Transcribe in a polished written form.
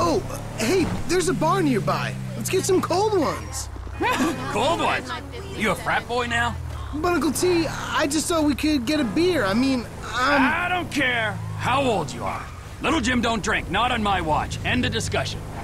Oh, hey, there's a bar nearby. Let's get some cold ones. Cold ones? You a frat boy now? But Uncle T, I just thought we could get a beer. I mean, I don't care how old you are. Little Jim don't drink, not on my watch. End of discussion.